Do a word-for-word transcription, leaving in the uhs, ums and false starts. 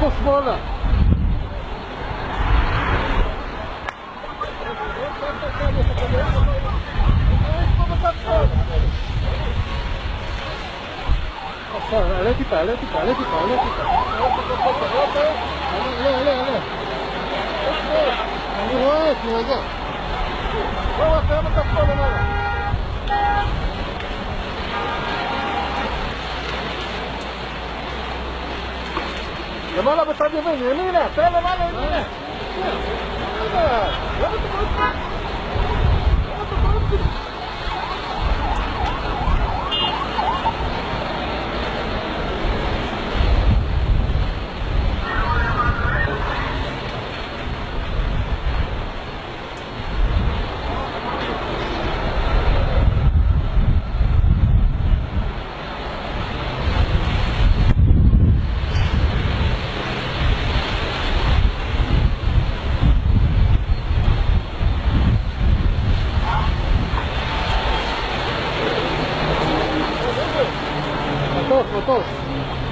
פה שמאלה. עלה טיפה, עלה טיפה, עלה טיפה, עלה טיפה. עלה, עלה, עלה. אני רואה את זה, רגע. בואו, תראה את פה למעלה. למעלה בצד ימין, ימינה, תראה למעלה, ימינה. רגע, למה אתה קוראים? למה אתה קוראים? מטוס, מטוס.